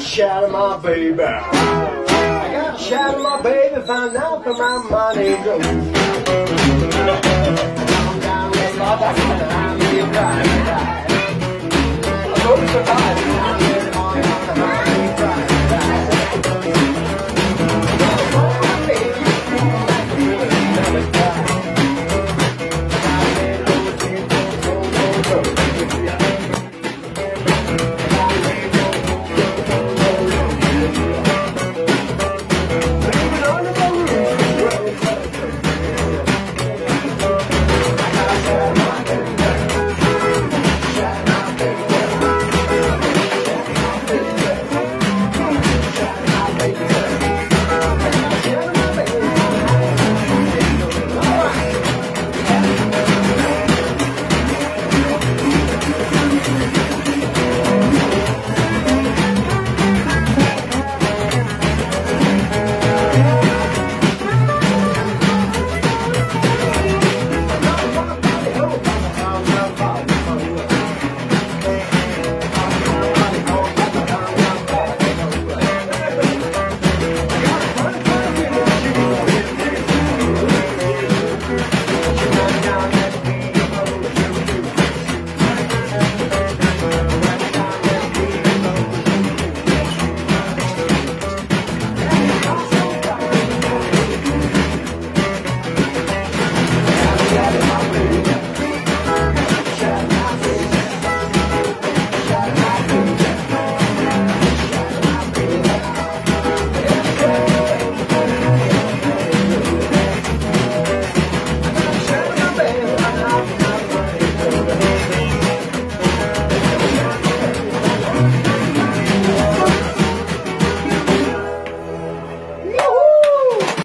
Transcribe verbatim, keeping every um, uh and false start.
shadow my baby. I got to shadow my baby, find out where my money goes. I'm down with my back, I'm real right. I'm going to survive.